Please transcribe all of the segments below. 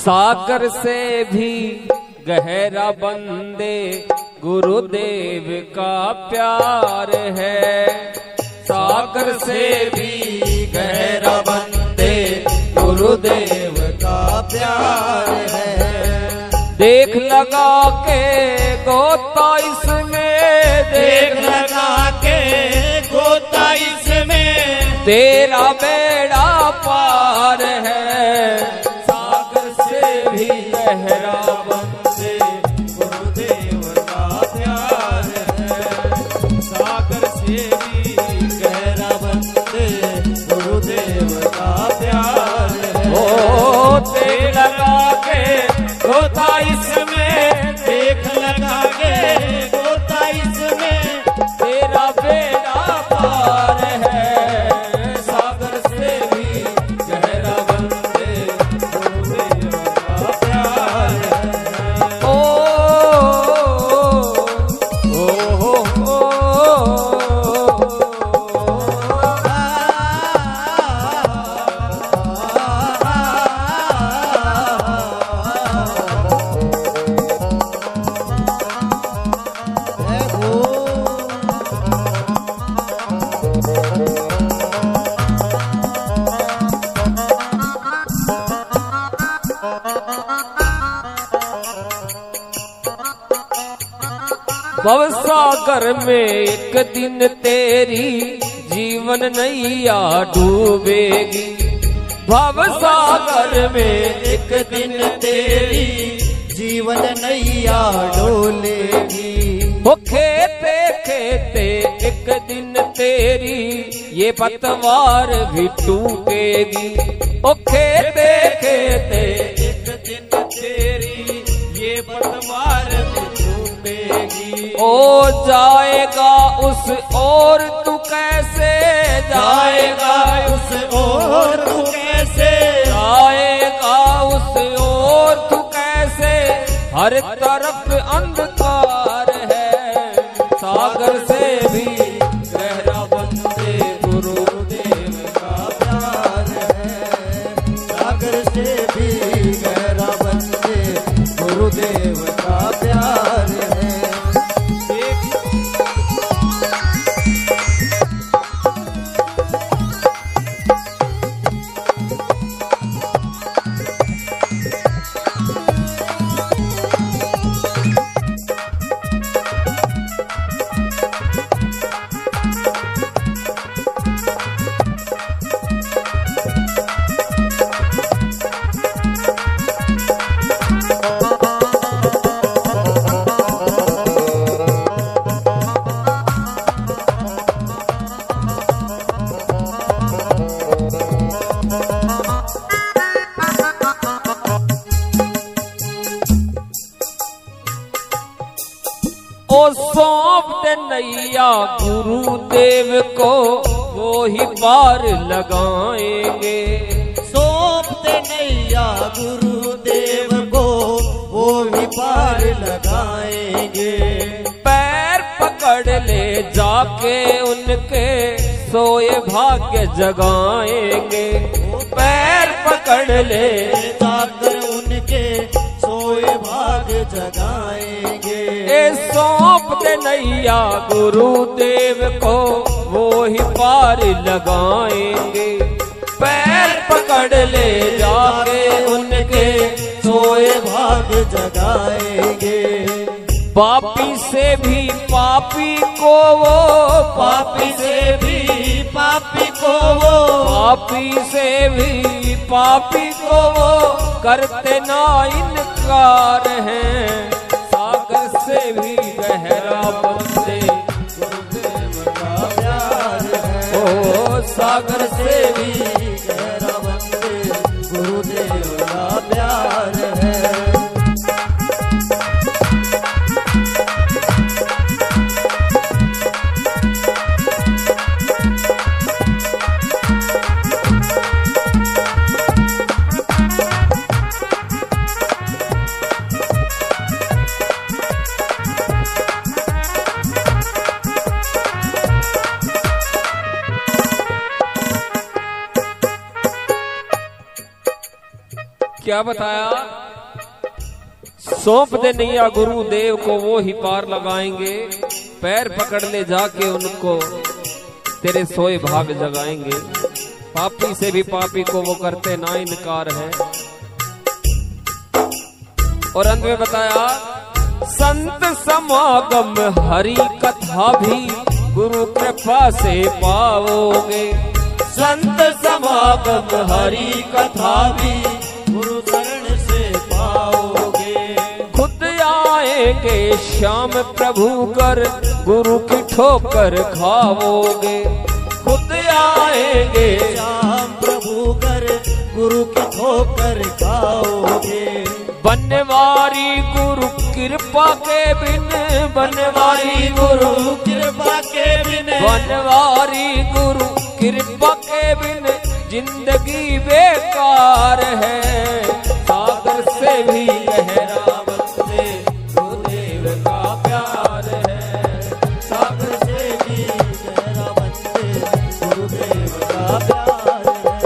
सागर से भी गहरा बंदे गुरुदेव का प्यार है। सागर से भी गहरा बंदे गुरुदेव का प्यार है। देख लगा के गोता इसमें, देख लगा के गोता इसमें, तेरा बेड़ा पार है। सागर से भी गहरा बंदे गुरुदेव का प्यार है। सागर से भी गहरा बंदे गुरुदेव का प्यार है। ओ देख लगा के गोता इसमें, देख लगा के गोता इसमें, तेरा बेड़ा पार है। सागर से भी गहरा बंदे गुरुदेव का प्यार है। ओ भवसागर में एक दिन तेरी जीवन नैया डूबेगी। भवसागर में एक दिन तेरी जीवन नैया डोलेगी। वो खेते खेते एक दिन तेरी ये पतवार भी टूटेगी। ओ खेते खेते एक दिन तेरी ये पतवार भी टूटेगी। ओ जाएगा उस और तू कैसे जाएगा उस और तू कैसे, जाएगा उस और तू कैसे, हर तरफ अंधकार है। सागर से भी गहरा बंदे गुरुदेव का प्यार है। सागर से भी गहरा बंदे गुरुदेव का प्यार है। ओ सौंप दे नैया गुरुदेव को, वो ही पार लगाएंगे। सौंप दे नैया गुरुदेव को, वो ही पार लगाएंगे। पैर पकड़ ले जाके उनके, सोए भाग्य जगाएंगे। पैर पकड़ ले जाकर उनके, सोए भाग्य जगाएंगे। सौंप दे नैया गुरुदेव को, वो ही पार लगाएंगे। पैर पकड़ ले जाके उनके, सोए भाग्य जगाएंगे। पापी से भी पापी को वो, पापी से भी पापी को वो, पापी से भी पापी को वो करते ना इनकार हैं। सागर से भी गहरा बंदे गुरुदेव का प्यार है। ओ सागर से भी गहरा बंदे गुरुदेव का प्यार है। क्या बताया? सौंप दे नैया गुरुदेव को, वो ही पार लगाएंगे। पैर पकड़ ले जाके उनको, तेरे सोए भाग जगाएंगे। पापी से भी पापी को वो करते ना इनकार है। और अंत में बताया, संत समागम हरि कथा भी गुरु कृपा से पाओगे। संत समागम हरि कथा भी गुरु शरण से पाओगे। खुद आएंगे श्याम प्रभु कर, गुरु की ठोकर खाओगे। खुद आएंगे श्याम प्रभु कर, गुरु की ठोकर खाओगे। बनवारी गुरु कृपा के बिन, बनवारी गुरु कृपा के बिन, बनवारी गुरु कृपा के बिन जिंदगी बेकार है। सागर से भी गहरा बंदे गुरुदेव का प्यार है। सागर से भी गहरा बंदे गुरुदेव का प्यार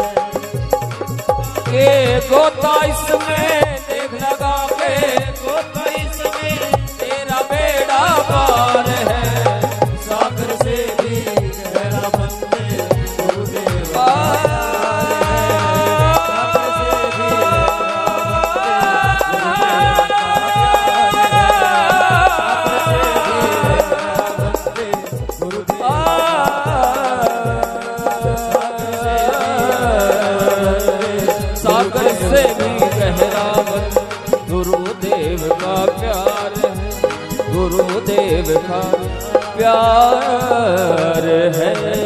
है। के गोता इसमें देख लगा के, गोता इसमें तेरा बेड़ा पार है। सागर से भी गहरा बंदे गुरुदेव का सागर से भी गहरा गुरुदेव का प्यार है। गुरुदेव का प्यार है।